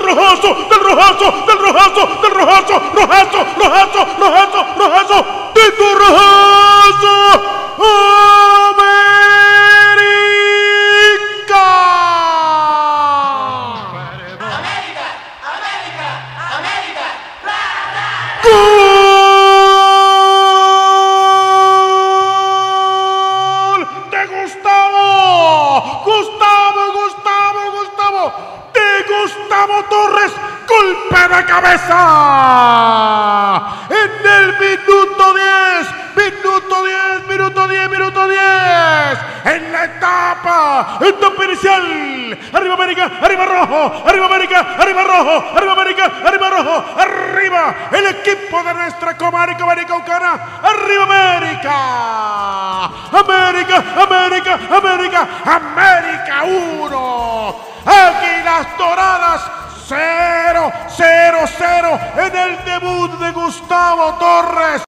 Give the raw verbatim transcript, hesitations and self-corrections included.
rojazo, del rojazo, del rojazo, del rojazo, rojazo, rojazo, rojazo, rojazo, Tito Rojazo, América. América, América, América, ¡Gol de Gustavo! Gustavo, Gustavo, Gustavo, de Gustavo Torres, golpe de cabeza en el minuto diez, minuto diez, minuto diez, minuto diez, en la etapa, etapa inicial. Arriba América, arriba rojo, arriba América, arriba rojo, arriba América, arriba rojo, arriba el equipo de nuestra comarca Americana, arriba América, América, América, América, América uno, Águilas Doradas cero, cero, cero en el debut de Gustavo Torres.